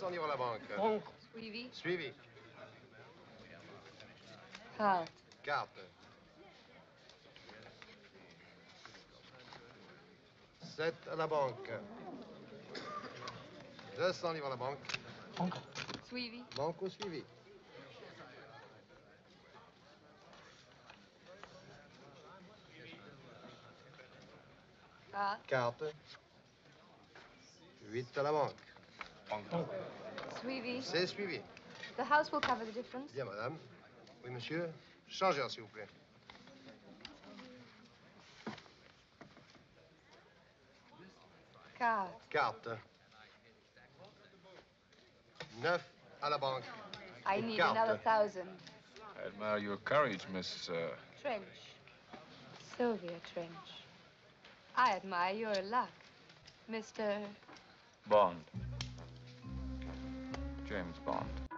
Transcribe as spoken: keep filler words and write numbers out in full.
cents livres à la banque. Banque. Suivi. Suivi. Carte. Carte. sept à la banque. deux cents livres à la banque. Banque. Suivi. Banque au suivi. Carte. Carte. huit à la banque. Banque. Suivi. C'est suivi. The house will cover the difference. Bien, madame. Oui, monsieur. Changeur, s'il vous plaît. Carte. Carte. neuf à la banque. I Et need carte. another thousand. I admire your courage, Miss... Uh... Trench. Sylvia Trench. I admire your luck, Mister Bond. James Bond.